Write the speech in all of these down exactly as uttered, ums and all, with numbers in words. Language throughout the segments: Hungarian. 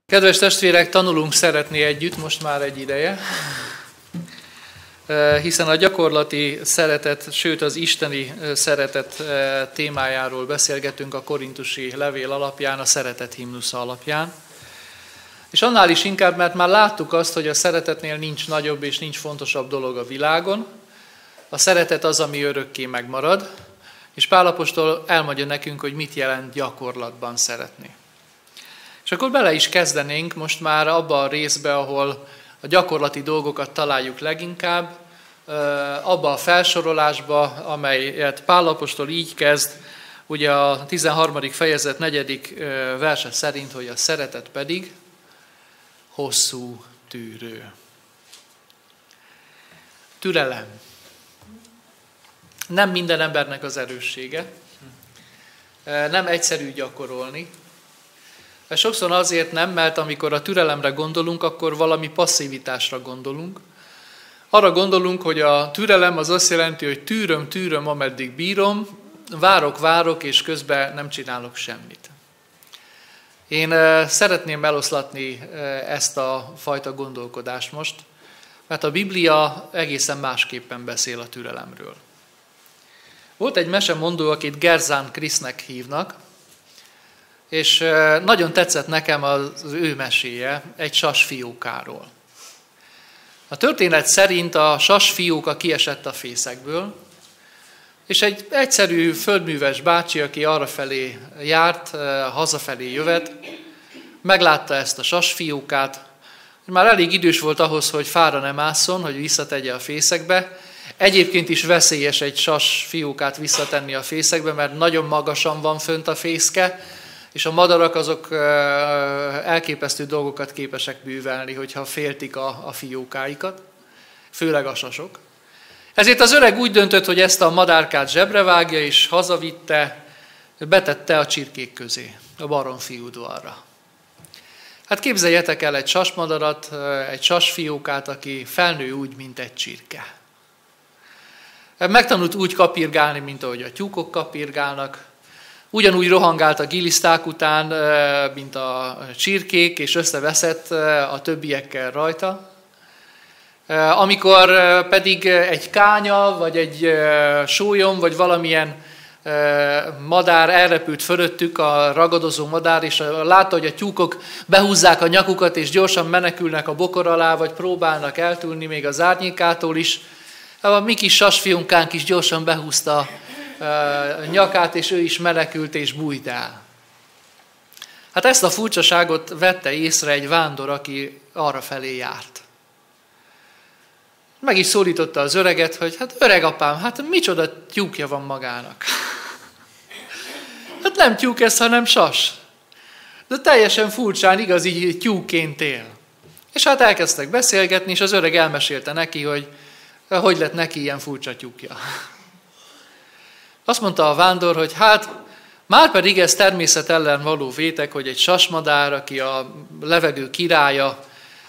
Kedves testvérek, tanulunk szeretni együtt most már egy ideje, hiszen a gyakorlati szeretet, sőt az isteni szeretet témájáról beszélgetünk a korintusi levél alapján, a szeretet himnusza alapján. És annál is inkább, mert már láttuk azt, hogy a szeretetnél nincs nagyobb és nincs fontosabb dolog a világon. A szeretet az, ami örökké megmarad, és Pál apostol elmondja nekünk, hogy mit jelent gyakorlatban szeretni. És akkor bele is kezdenénk most már abba a részbe, ahol a gyakorlati dolgokat találjuk leginkább, abba a felsorolásba, amelyet Pál apostol így kezd, ugye a tizenharmadik fejezet negyedik verse szerint, hogy a szeretet pedig hosszú tűrő. Türelem. Nem minden embernek az erőssége, nem egyszerű gyakorolni. Sokszor azért nem, mert amikor a türelemre gondolunk, akkor valami passzivitásra gondolunk. Arra gondolunk, hogy a türelem az azt jelenti, hogy tűröm, tűröm, ameddig bírom, várok, várok, és közben nem csinálok semmit. Én szeretném eloszlatni ezt a fajta gondolkodást most, mert a Biblia egészen másképpen beszél a türelemről. Volt egy mesemondó, akit Gerzán Krisznek hívnak, és nagyon tetszett nekem az ő meséje egy sasfiókáról. A történet szerint a sasfióka kiesett a fészekből, és egy egyszerű földműves bácsi, aki arrafelé járt, hazafelé jövet, meglátta ezt a sasfiókát, már elég idős volt ahhoz, hogy fára ne másszon, hogy visszategye a fészekbe. Egyébként is veszélyes egy sasfiókát visszatenni a fészekbe, mert nagyon magasan van fönt a fészke, és a madarak azok elképesztő dolgokat képesek bűvelni, hogyha féltik a, a fiókáikat, főleg a sasok. Ezért az öreg úgy döntött, hogy ezt a madárkát zsebre vágja, és hazavitte, betette a csirkék közé, a baromfi udvarra. Hát képzeljetek el egy sasmadarat, egy sasfiókát, aki felnő úgy, mint egy csirke. Megtanult úgy kapirgálni, mint ahogy a tyúkok kapirgálnak, ugyanúgy rohangált a giliszták után, mint a csirkék, és összeveszett a többiekkel rajta. Amikor pedig egy kánya, vagy egy sólyom, vagy valamilyen madár elrepült fölöttük, a ragadozó madár, és látta, hogy a tyúkok behúzzák a nyakukat, és gyorsan menekülnek a bokor alá, vagy próbálnak eltűnni még az árnyékától is, a mi kis sasfiunkánk is gyorsan behúzta nyakát, és ő is menekült és bújt el. Hát ezt a furcsaságot vette észre egy vándor, aki arra felé járt. Meg is szólította az öreget, hogy hát öreg apám, hát micsoda tyúkja van magának. Hát nem tyúk ez, hanem sas. De teljesen furcsán, igaz, így tyúkként él. És hát elkezdtek beszélgetni, és az öreg elmesélte neki, hogy hogy lett neki ilyen furcsa tyúkja. Azt mondta a vándor, hogy hát márpedig ez természet ellen való vétek, hogy egy sasmadár, aki a levegő királya,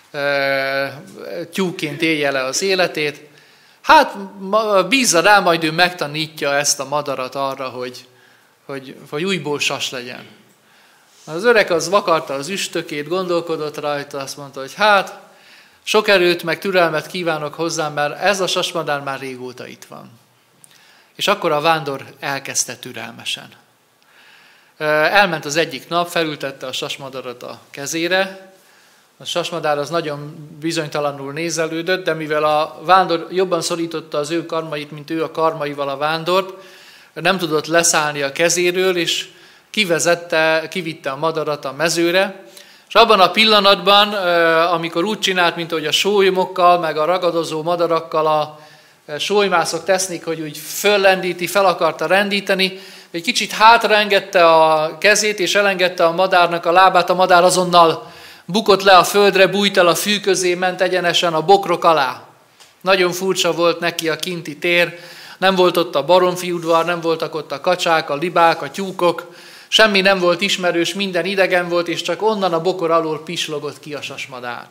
tyúkként élje le az életét, hát bízza rá, majd ő megtanítja ezt a madarat arra, hogy, hogy, hogy újból sas legyen. Az öreg az vakarta az üstökét, gondolkodott rajta, azt mondta, hogy hát sok erőt meg türelmet kívánok hozzám, mert ez a sasmadár már régóta itt van. És akkor a vándor elkezdte türelmesen. Elment az egyik nap, felültette a sasmadarat a kezére. A sasmadár az nagyon bizonytalanul nézelődött, de mivel a vándor jobban szorította az ő karmait, mint ő a karmaival a vándort, nem tudott leszállni a kezéről, és kivezette, kivitte a madarat a mezőre. És abban a pillanatban, amikor úgy csinált, mint hogy a sólymokkal, meg a ragadozó madarakkal a sólymászok tesznek, hogy úgy föllendíti, fel akarta rendíteni, egy kicsit hátraengedte a kezét, és elengedte a madárnak a lábát, a madár azonnal bukott le a földre, bújt el a fű közé, ment egyenesen a bokrok alá. Nagyon furcsa volt neki a kinti tér, nem volt ott a baromfi udvar, nem voltak ott a kacsák, a libák, a tyúkok, semmi nem volt ismerős, minden idegen volt, és csak onnan a bokor alól pislogott ki a sasmadár.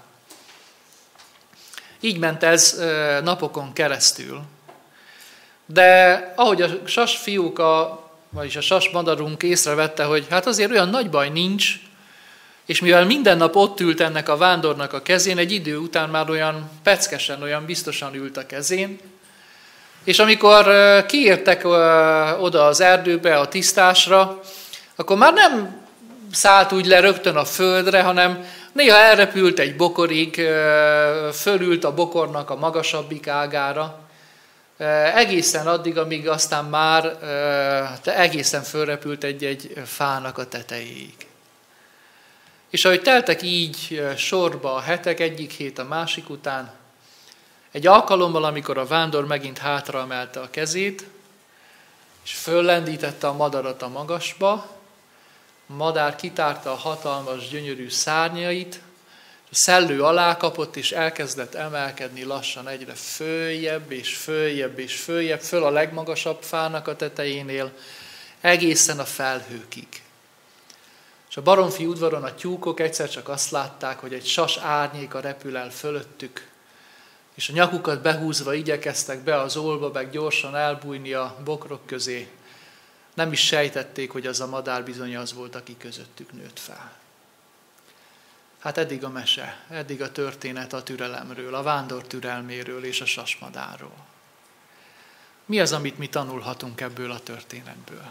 Így ment ez napokon keresztül. De ahogy a sasfiúka, vagyis a sasmadarunk észrevette, hogy hát azért olyan nagy baj nincs, És mivel minden nap ott ült ennek a vándornak a kezén, egy idő után már olyan peckesen, olyan biztosan ült a kezén, és amikor kiértek oda az erdőbe, a tisztásra, akkor már nem szállt úgy le rögtön a földre, hanem néha elrepült egy bokorig, fölült a bokornak a magasabbik ágára, egészen addig, amíg aztán már egészen fölrepült egy-egy fának a tetejéig. És ahogy teltek így sorba a hetek, egyik hét a másik után, egy alkalommal, amikor a vándor megint hátra emelte a kezét, és föllendítette a madarat a magasba, a madár kitárta a hatalmas, gyönyörű szárnyait, a szellő alá kapott, és elkezdett emelkedni lassan egyre följebb, és följebb, és följebb, föl a legmagasabb fának a tetejénél, egészen a felhőkig. És a baromfi udvaron a tyúkok egyszer csak azt látták, hogy egy sas árnyéka repül el fölöttük, és a nyakukat behúzva igyekeztek be az ólba, meg gyorsan elbújni a bokrok közé. Nem is sejtették, hogy az a madár bizony az volt, aki közöttük nőtt fel. Hát eddig a mese, eddig a történet a türelemről, a vándor türelméről és a sasmadárról. Mi az, amit mi tanulhatunk ebből a történetből?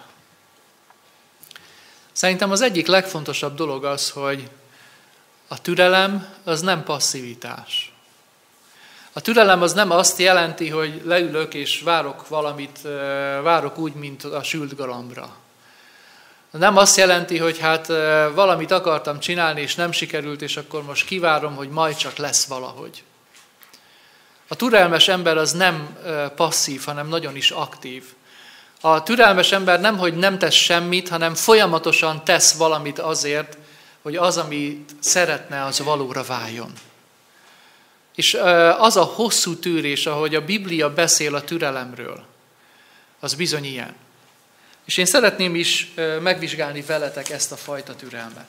Szerintem az egyik legfontosabb dolog az, hogy a türelem az nem passzivitás. A türelem az nem azt jelenti, hogy leülök és várok valamit, várok úgy, mint a sült galambra. Nem azt jelenti, hogy hát valamit akartam csinálni, és nem sikerült, és akkor most kivárom, hogy majd csak lesz valahogy. A türelmes ember az nem passzív, hanem nagyon is aktív. A türelmes ember nemhogy nem tesz semmit, hanem folyamatosan tesz valamit azért, hogy az, amit szeretne, az valóra váljon. És az a hosszú tűrés, ahogy a Biblia beszél a türelemről, az bizony ilyen. És én szeretném is megvizsgálni veletek ezt a fajta türelmet.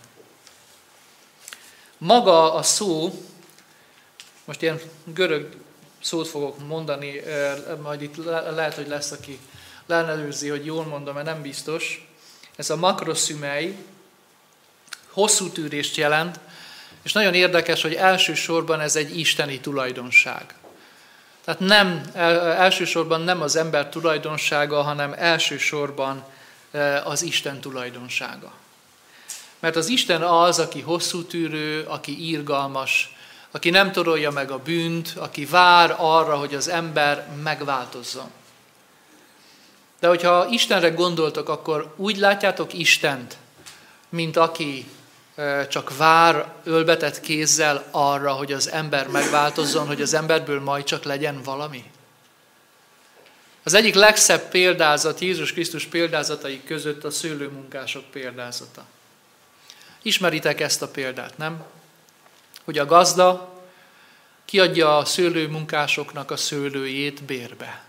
Maga a szó, most ilyen görög szót fogok mondani, majd itt lehet, hogy lesz, aki leellenőrzi, hogy jól mondom, mert nem biztos. Ez a makroszümei hosszú tűrést jelent, és nagyon érdekes, hogy elsősorban ez egy isteni tulajdonság. Tehát nem, elsősorban nem az ember tulajdonsága, hanem elsősorban az Isten tulajdonsága. Mert az Isten az, aki hosszú tűrő, aki irgalmas, aki nem torolja meg a bűnt, aki vár arra, hogy az ember megváltozzon. De hogyha Istenre gondoltok, akkor úgy látjátok Istent, mint aki csak vár ölbetett kézzel arra, hogy az ember megváltozzon, hogy az emberből majd csak legyen valami. Az egyik legszebb példázat, Jézus Krisztus példázatai között a szőlőmunkások példázata. Ismeritek ezt a példát, nem? Hogy a gazda kiadja a szőlőmunkásoknak a szőlőjét bérbe.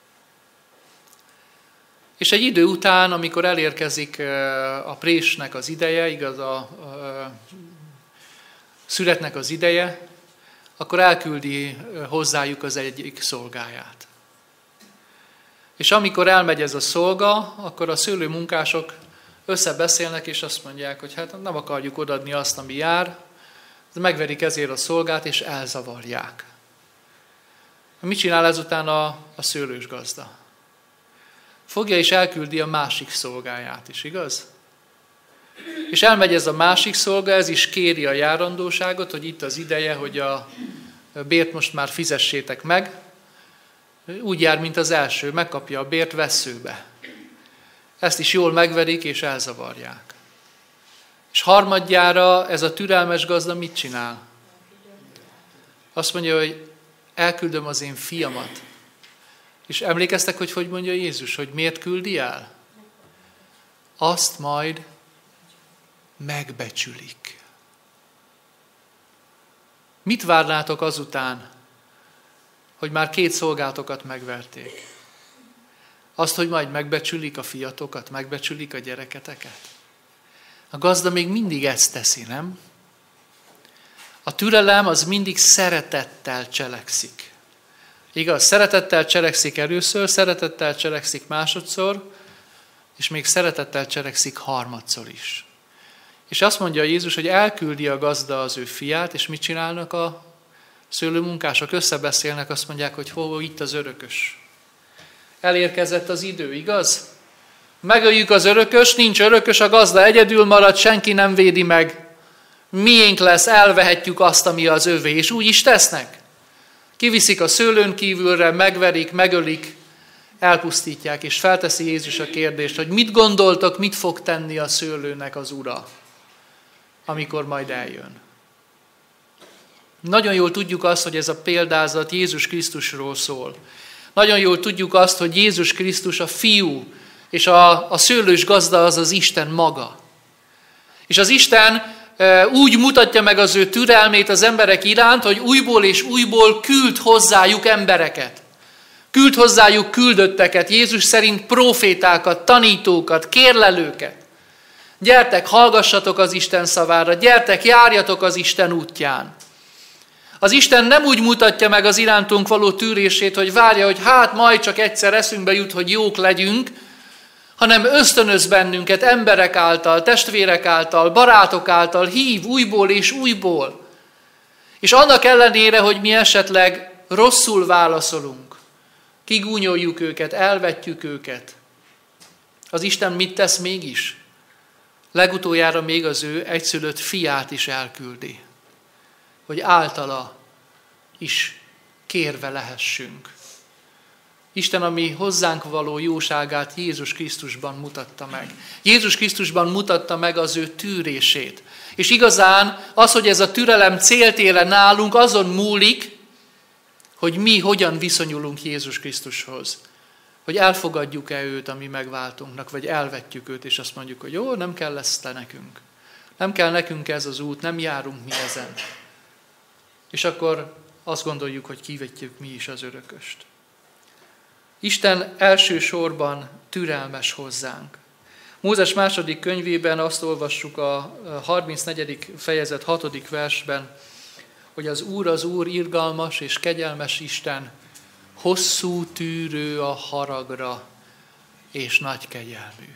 És egy idő után, amikor elérkezik a présnek az ideje, igaz, a, a szüretnek az ideje, akkor elküldi hozzájuk az egyik szolgáját. És amikor elmegy ez a szolga, akkor a szőlőmunkások összebeszélnek, és azt mondják, hogy hát nem akarjuk odaadni azt, ami jár, de megverik ezért a szolgát, és elzavarják. Mit csinál ezután a, a szőlős gazda? Fogja és elküldi a másik szolgáját is, igaz? És elmegy ez a másik szolga, ez is kéri a járandóságot, hogy itt az ideje, hogy a bért most már fizessétek meg. Úgy jár, mint az első, megkapja a bért vesszőbe. Ezt is jól megverik és elzavarják. És harmadjára ez a türelmes gazda mit csinál? Azt mondja, hogy elküldöm az én fiamat. És emlékeztek, hogy hogy mondja Jézus, hogy miért küldi el? Azt majd megbecsülik. Mit várnátok azután, hogy már két szolgátokat megverték? Azt, hogy majd megbecsülik a fiatokat, megbecsülik a gyereketeket? A gazda még mindig ezt teszi, nem? A türelem az mindig szeretettel cselekszik. Igaz, szeretettel cselekszik először, szeretettel cselekszik másodszor, és még szeretettel cselekszik harmadszor is. És azt mondja Jézus, hogy elküldi a gazda az ő fiát, és mit csinálnak a szőlőmunkások? Összebeszélnek, azt mondják, hogy hol itt az örökös. Elérkezett az idő, igaz? Megöljük az örökös, nincs örökös, a gazda egyedül marad, senki nem védi meg. Miénk lesz, elvehetjük azt, ami az övé, és úgy is tesznek. Kiviszik a szőlőn kívülre, megverik, megölik, elpusztítják, és felteszi Jézus a kérdést, hogy mit gondoltok, mit fog tenni a szőlőnek az ura, amikor majd eljön. Nagyon jól tudjuk azt, hogy ez a példázat Jézus Krisztusról szól. Nagyon jól tudjuk azt, hogy Jézus Krisztus a fiú, és a, a szőlős gazda az az Isten maga. És az Isten e, úgy mutatja meg az ő türelmét az emberek iránt, hogy újból és újból küld hozzájuk embereket. Küld hozzájuk küldötteket, Jézus szerint profétákat, tanítókat, kérlelőket. Gyertek, hallgassatok az Isten szavára, gyertek, járjatok az Isten útján. Az Isten nem úgy mutatja meg az irántunk való tűrését, hogy várja, hogy hát majd csak egyszer eszünkbe jut, hogy jók legyünk, hanem ösztönöz bennünket emberek által, testvérek által, barátok által, hív újból és újból. És annak ellenére, hogy mi esetleg rosszul válaszolunk, kigúnyoljuk őket, elvetjük őket, az Isten mit tesz mégis? Legutoljára még az ő egyszülött fiát is elküldi, hogy általa is kérve lehessünk. Isten a mi hozzánk való jóságát Jézus Krisztusban mutatta meg. Jézus Krisztusban mutatta meg az ő tűrését. És igazán az, hogy ez a türelem célt ér nálunk, azon múlik, hogy mi hogyan viszonyulunk Jézus Krisztushoz. Hogy elfogadjuk-e őt a mi megváltunknak, vagy elvetjük őt, és azt mondjuk, hogy jó, nem kell lesz te nekünk. Nem kell nekünk ez az út, nem járunk mi ezen. És akkor azt gondoljuk, hogy kivetjük mi is az örököst. Isten elsősorban türelmes hozzánk. Mózes második könyvében azt olvassuk a harmincnegyedik fejezet hatodik versben, hogy az Úr az Úr irgalmas és kegyelmes Isten, hosszú tűrő a haragra és nagy kegyelmű.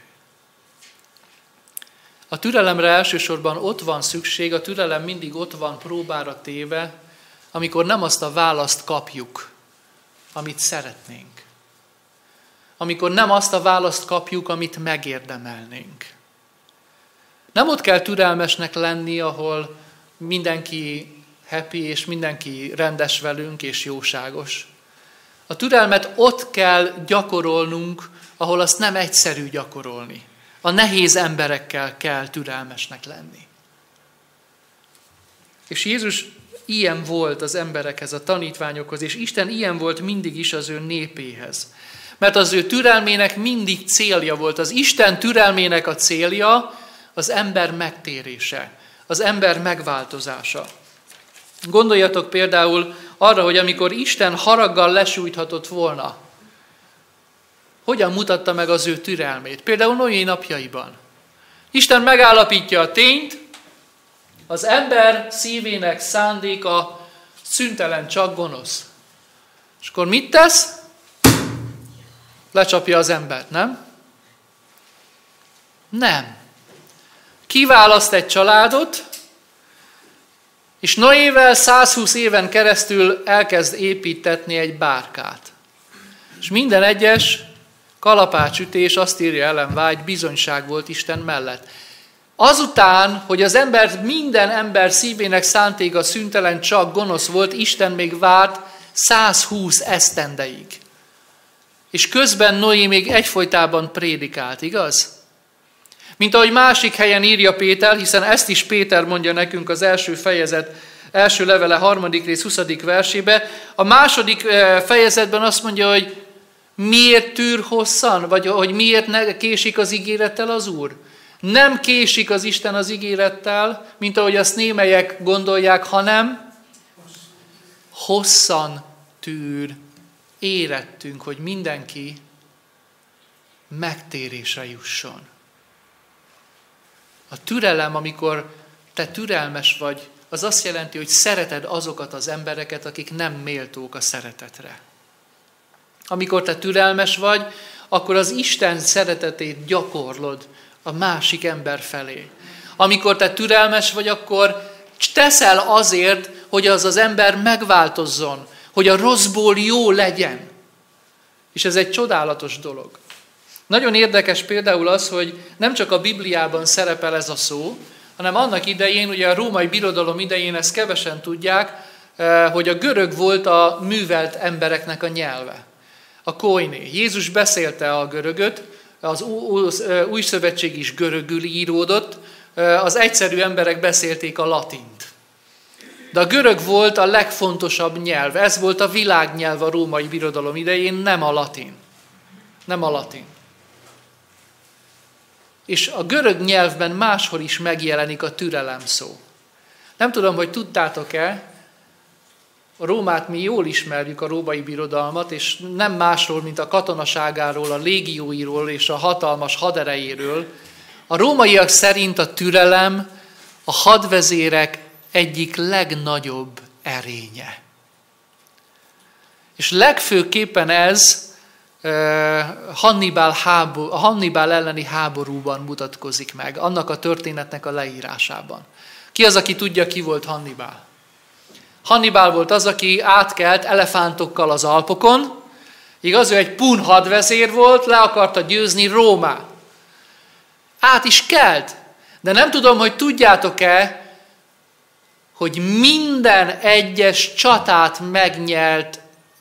A türelemre elsősorban ott van szükség, a türelem mindig ott van próbára téve, amikor nem azt a választ kapjuk, amit szeretnénk. Amikor nem azt a választ kapjuk, amit megérdemelnénk. Nem ott kell türelmesnek lenni, ahol mindenki happy, és mindenki rendes velünk, és jóságos. A türelmet ott kell gyakorolnunk, ahol azt nem egyszerű gyakorolni. A nehéz emberekkel kell türelmesnek lenni. És Jézus ilyen volt az emberekhez, a tanítványokhoz, és Isten ilyen volt mindig is az ő népéhez. Mert az ő türelmének mindig célja volt. Az Isten türelmének a célja az ember megtérése, az ember megváltozása. Gondoljatok például arra, hogy amikor Isten haraggal lesújthatott volna, hogyan mutatta meg az ő türelmét? Például Noé napjaiban. Isten megállapítja a tényt, az ember szívének szándéka szüntelen csak gonosz. És akkor mit tesz? Lecsapja az embert, nem? Nem. Kiválaszt egy családot, és Noével százhúsz éven keresztül elkezd építetni egy bárkát. És minden egyes kalapácsütés, azt írja Ellen White, bizonyság volt Isten mellett. Azután, hogy az ember, minden ember szívének szántéka szüntelen csak gonosz volt, Isten még várt százhúsz esztendeig. És közben Noé még egyfolytában prédikált, igaz? Mint ahogy másik helyen írja Péter, hiszen ezt is Péter mondja nekünk az első fejezet, első levele, harmadik rész, huszadik versébe. A második fejezetben azt mondja, hogy miért tűr hosszan, vagy hogy miért ne késik az ígérettel az Úr. Nem késik az Isten az ígérettel, mint ahogy azt némelyek gondolják, hanem hosszan tűr, érettünk, hogy mindenki megtérésre jusson. A türelem, amikor te türelmes vagy, az azt jelenti, hogy szereted azokat az embereket, akik nem méltók a szeretetre. Amikor te türelmes vagy, akkor az Isten szeretetét gyakorlod a másik ember felé. Amikor te türelmes vagy, akkor teszel azért, hogy az az ember megváltozzon, hogy a rosszból jó legyen. És ez egy csodálatos dolog. Nagyon érdekes például az, hogy nem csak a Bibliában szerepel ez a szó, hanem annak idején, ugye a római birodalom idején ezt kevesen tudják, hogy a görög volt a művelt embereknek a nyelve. A koiné. Jézus beszélte a görögöt, az új szövetség is görögül íródott, az egyszerű emberek beszélték a latint. De a görög volt a legfontosabb nyelv. Ez volt a világnyelv a római birodalom idején, nem a latin. Nem a latin. És a görög nyelvben máshol is megjelenik a türelem szó. Nem tudom, hogy tudtátok-e, a Rómát mi jól ismerjük, a római birodalmat, és nem másról, mint a katonaságáról, a légióiról és a hatalmas haderejéről. A rómaiak szerint a türelem a hadvezérek egyik legnagyobb erénye. És legfőképpen ez Hannibal, háború, Hannibal elleni háborúban mutatkozik meg, annak a történetnek a leírásában. Ki az, aki tudja, ki volt Hannibal? Hannibal volt az, aki átkelt elefántokkal az Alpokon. Igaz, ő egy pun hadvezér volt, le akarta győzni Rómát. Át is kelt. De nem tudom, hogy tudjátok-e, hogy minden egyes csatát megnyert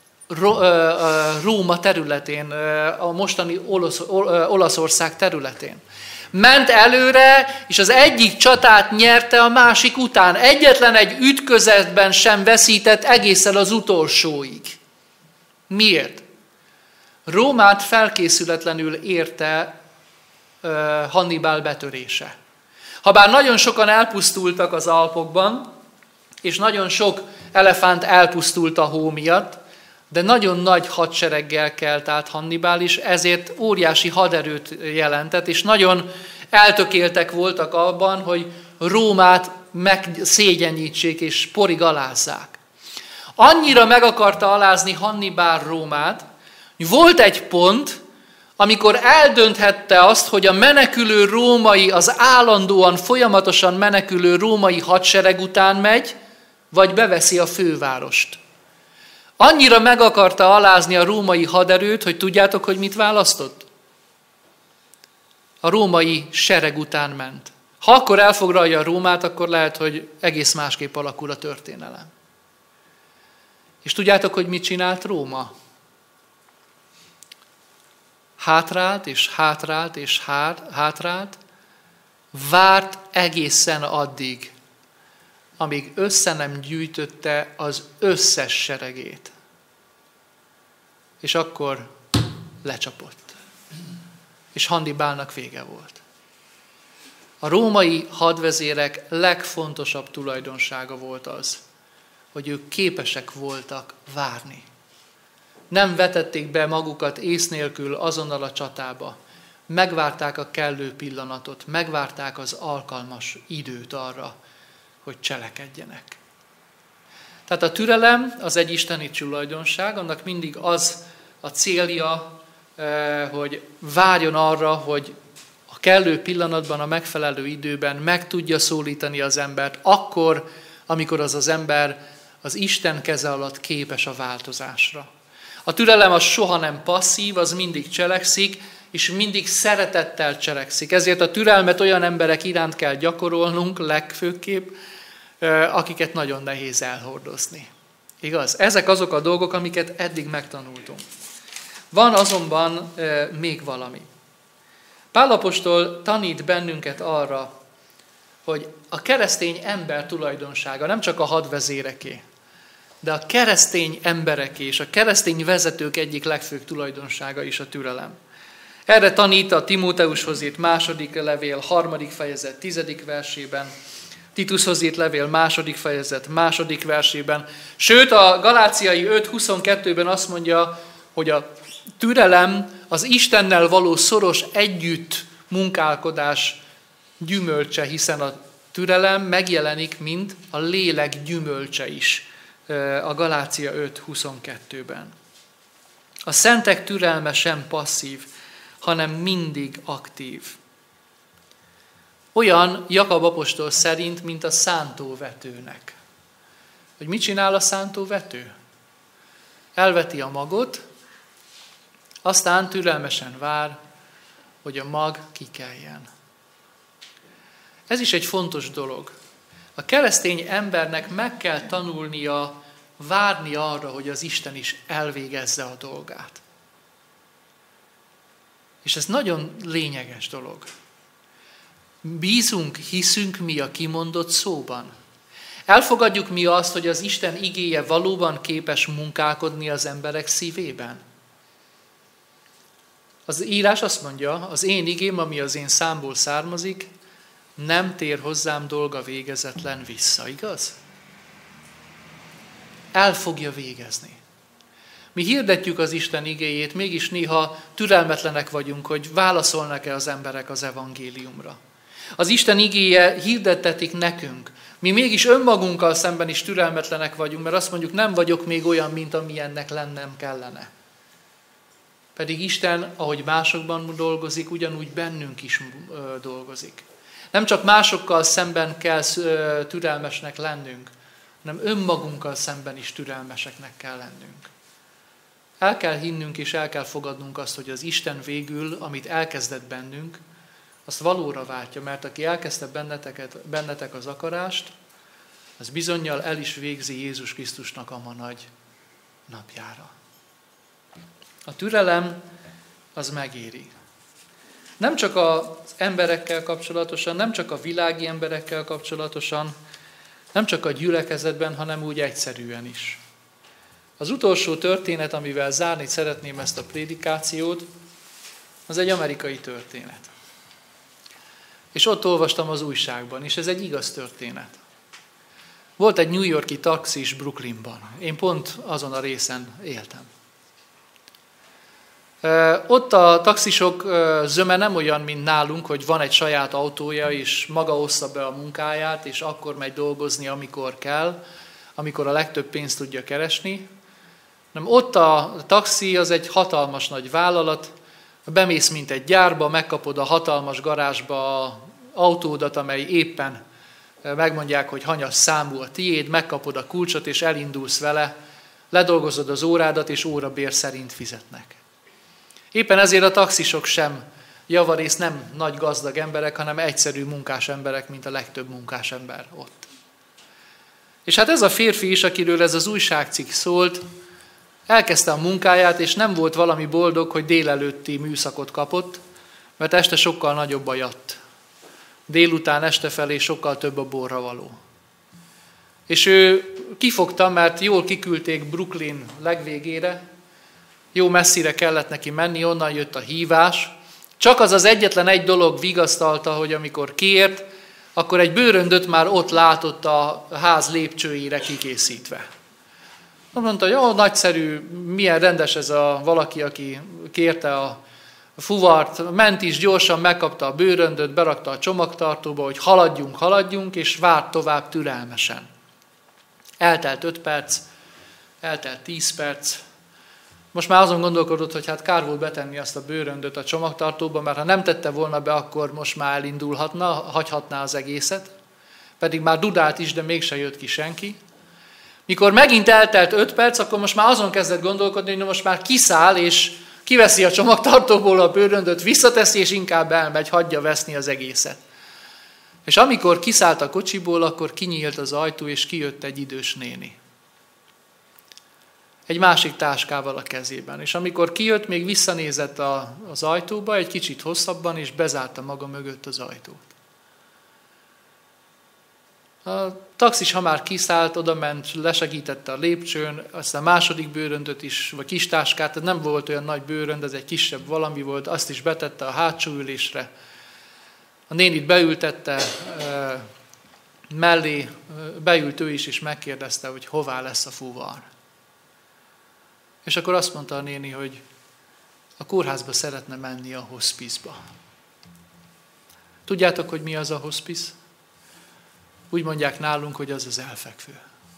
Róma területén, a mostani Olaszország területén. Ment előre, és az egyik csatát nyerte a másik után. Egyetlen egy ütközetben sem veszített egészen az utolsóig. Miért? Rómát felkészületlenül érte Hannibal betörése. Habár nagyon sokan elpusztultak az Alpokban, és nagyon sok elefánt elpusztult a hó miatt, de nagyon nagy hadsereggel kelt át Hannibal is, ezért óriási haderőt jelentett, és nagyon eltökéltek voltak abban, hogy Rómát megszégyenítsék és porig alázzák. Annyira meg akarta alázni Hannibal Rómát, hogy volt egy pont, amikor eldönthette azt, hogy a menekülő római, az állandóan, folyamatosan menekülő római hadsereg után megy, vagy beveszi a fővárost. Annyira meg akarta alázni a római haderőt, hogy tudjátok, hogy mit választott? A római sereg után ment. Ha akkor elfoglalja a Rómát, akkor lehet, hogy egész másképp alakul a történelem. És tudjátok, hogy mit csinált Róma? Hátrált, és hátrált, és hátrált, várt egészen addig, amíg össze nem gyűjtötte az összes seregét. És akkor lecsapott. És Hannibalnak vége volt. A római hadvezérek legfontosabb tulajdonsága volt az, hogy ők képesek voltak várni. Nem vetették be magukat ész nélkül azonnal a csatába. Megvárták a kellő pillanatot, megvárták az alkalmas időt arra, hogy cselekedjenek. Tehát a türelem az egy isteni tulajdonság, annak mindig az a célja, hogy várjon arra, hogy a kellő pillanatban, a megfelelő időben meg tudja szólítani az embert, akkor, amikor az az ember az Isten keze alatt képes a változásra. A türelem az soha nem passzív, az mindig cselekszik, és mindig szeretettel cselekszik. Ezért a türelmet olyan emberek iránt kell gyakorolnunk legfőképp, akiket nagyon nehéz elhordozni. Igaz? Ezek azok a dolgok, amiket eddig megtanultunk. Van azonban még valami. Pál apostol tanít bennünket arra, hogy a keresztény ember tulajdonsága nem csak a hadvezéreké, de a keresztény embereké és a keresztény vezetők egyik legfőbb tulajdonsága is a türelem. Erre tanít a Timóteushoz írt második levél, harmadik fejezet, tizedik versében, Titushoz írt levél, második fejezet, második versében. Sőt, a Galáciai öt huszonkettőben azt mondja, hogy a türelem az Istennel való szoros együtt munkálkodás gyümölcse, hiszen a türelem megjelenik, mint a lélek gyümölcse is a Galácia öt huszonkettőben. A szentek türelme sem passzív, hanem mindig aktív. Olyan Jakab apostol szerint, mint a szántóvetőnek. Hogy mit csinál a szántóvető? Elveti a magot, aztán türelmesen vár, hogy a mag kikeljen. Ez is egy fontos dolog. A keresztény embernek meg kell tanulnia várni arra, hogy az Isten is elvégezze a dolgát. És ez nagyon lényeges dolog. Bízunk, hiszünk mi a kimondott szóban. Elfogadjuk mi azt, hogy az Isten igéje valóban képes munkálkodni az emberek szívében. Az írás azt mondja, az én igém, ami az én számból származik, nem tér hozzám dolga végezetlen vissza, igaz? El fogja végezni. Mi hirdetjük az Isten igéjét, mégis néha türelmetlenek vagyunk, hogy válaszolnak-e az emberek az evangéliumra. Az Isten igéje hirdettetik nekünk. Mi mégis önmagunkkal szemben is türelmetlenek vagyunk, mert azt mondjuk, nem vagyok még olyan, mint amilyennek lennem kellene. Pedig Isten, ahogy másokban dolgozik, ugyanúgy bennünk is dolgozik. Nem csak másokkal szemben kell türelmesnek lennünk, hanem önmagunkkal szemben is türelmeseknek kell lennünk. El kell hinnünk és el kell fogadnunk azt, hogy az Isten végül, amit elkezdett bennünk, azt valóra váltja, mert aki elkezdte benneteket, bennetek az akarást, az bizonnyal el is végzi Jézus Krisztusnak a ma nagy napjára. A türelem az megéri. Nem csak az emberekkel kapcsolatosan, nem csak a világi emberekkel kapcsolatosan, nem csak a gyülekezetben, hanem úgy egyszerűen is. Az utolsó történet, amivel zárni szeretném ezt a prédikációt, az egy amerikai történet. És ott olvastam az újságban, és ez egy igaz történet. Volt egy New York-i taxis Brooklynban. Én pont azon a részen éltem. Ott a taxisok zöme nem olyan, mint nálunk, hogy van egy saját autója, és maga ossza be a munkáját, és akkor megy dolgozni, amikor kell, amikor a legtöbb pénzt tudja keresni. Nem, ott a taxi az egy hatalmas nagy vállalat, bemész, mint egy gyárba, megkapod a hatalmas garázsba az autódat, amely éppen megmondják, hogy hanyas számú a tiéd, megkapod a kulcsot, és elindulsz vele, ledolgozod az órádat, és órabér szerint fizetnek. Éppen ezért a taxisok sem javarészt nem nagy gazdag emberek, hanem egyszerű munkás emberek, mint a legtöbb munkás ember ott. És hát ez a férfi is, akiről ez az újságcikk szólt, elkezdte a munkáját, és nem volt valami boldog, hogy délelőtti műszakot kapott, mert este sokkal nagyobb a jatt. Délután este felé sokkal több a borravaló. És ő kifogta, mert jól kiküldték Brooklyn legvégére, jó messzire kellett neki menni, onnan jött a hívás. Csak az az egyetlen egy dolog vigasztalta, hogy amikor kiért, akkor egy bőröndöt már ott látott a ház lépcsőjére kikészítve. Mondta, hogy ó, nagyszerű, milyen rendes ez a valaki, aki kérte a fuvart, ment is gyorsan, megkapta a bőröndöt, berakta a csomagtartóba, hogy haladjunk, haladjunk, és várt tovább türelmesen. Eltelt öt perc, eltelt tíz perc. Most már azon gondolkodott, hogy hát kár volt betenni azt a bőröndöt a csomagtartóba, mert ha nem tette volna be, akkor most már elindulhatna, hagyhatná az egészet. Pedig már dudált is, de mégse jött ki senki. Mikor megint eltelt öt perc, akkor most már azon kezdett gondolkodni, hogy most már kiszáll, és kiveszi a csomagtartóból a bőröndöt, visszateszi, és inkább elmegy, hagyja veszni az egészet. És amikor kiszállt a kocsiból, akkor kinyílt az ajtó, és kijött egy idős néni. Egy másik táskával a kezében. És amikor kijött, még visszanézett a, az ajtóba, egy kicsit hosszabban, és bezárta maga mögött az ajtót. A taxis, ha már kiszállt, oda ment, lesegítette a lépcsőn, aztán a második bőröndöt is, vagy kis táskát, tehát nem volt olyan nagy bőrönd, ez egy kisebb valami volt, azt is betette a hátsó ülésre. A nénit beültette mellé, beült ő is, és megkérdezte, hogy hová lesz a fuvar. És akkor azt mondta a néni, hogy a kórházba szeretne menni a hospizba. Tudjátok, hogy mi az a hospice? Úgy mondják nálunk, hogy az az elfekvő.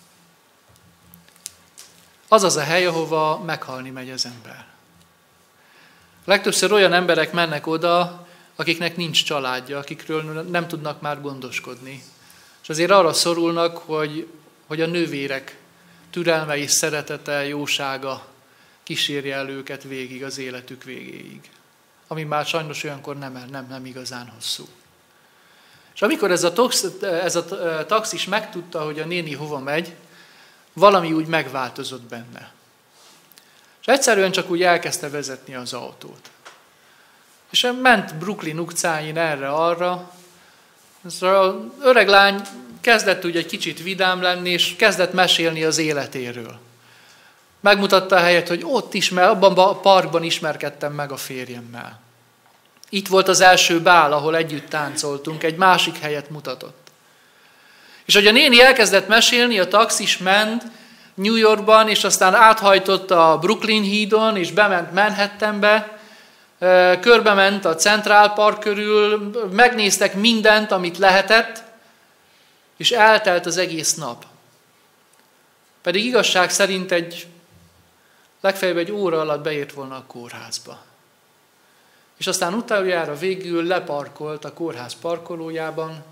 Az az a hely, ahova meghalni megy az ember. Legtöbbször olyan emberek mennek oda, akiknek nincs családja, akikről nem tudnak már gondoskodni. És azért arra szorulnak, hogy, hogy a nővérek türelme és szeretete, jósága kísérje el őket végig, az életük végéig. Ami már sajnos olyankor nem, nem, nem igazán hosszú. És amikor ez a, tox, ez a taxis megtudta, hogy a néni hova megy, valami úgy megváltozott benne. És egyszerűen csak úgy elkezdte vezetni az autót. És ment Brooklyn utcáin erre-arra. Az öreg lány kezdett úgy egy kicsit vidám lenni, és kezdett mesélni az életéről. Megmutatta a helyet, hogy ott ismer, abban a parkban ismerkedtem meg a férjemmel. Itt volt az első bál, ahol együtt táncoltunk, egy másik helyet mutatott. És hogy a néni elkezdett mesélni, a taxis ment New Yorkban, és aztán áthajtott a Brooklyn hídon, és bement Manhattanbe, körbement a Central Park körül, megnéztek mindent, amit lehetett, és eltelt az egész nap. Pedig igazság szerint egy, legfeljebb egy óra alatt beért volna a kórházba. És aztán utoljára végül leparkolt a kórház parkolójában,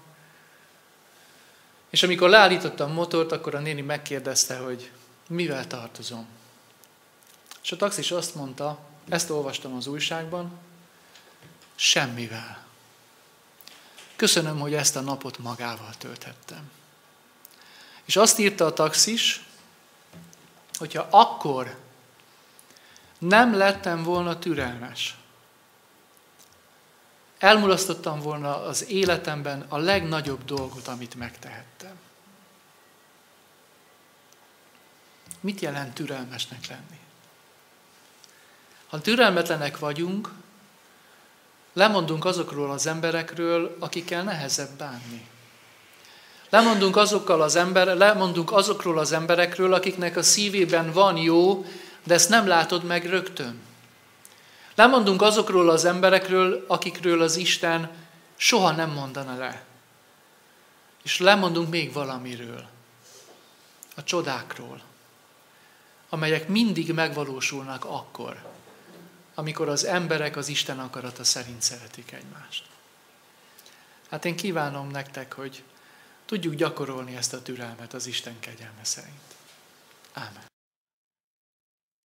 és amikor leállította a motort, akkor a néni megkérdezte, hogy mivel tartozom. És a taxis azt mondta, ezt olvastam az újságban, semmivel. Köszönöm, hogy ezt a napot magával tölthettem. És azt írta a taxis, hogyha akkor nem lettem volna türelmes, elmulasztottam volna az életemben a legnagyobb dolgot, amit megtehettem. Mit jelent türelmesnek lenni? Ha türelmetlenek vagyunk, lemondunk azokról az emberekről, akikkel nehezebb bánni. Lemondunk, azokkal az ember, lemondunk azokról az emberekről, akiknek a szívében van jó, de ezt nem látod meg rögtön. Lemondunk azokról az emberekről, akikről az Isten soha nem mondana le. És lemondunk még valamiről. A csodákról, amelyek mindig megvalósulnak akkor, amikor az emberek az Isten akarata szerint szeretik egymást. Hát én kívánom nektek, hogy tudjuk gyakorolni ezt a türelmet az Isten kegyelme szerint. Ámen.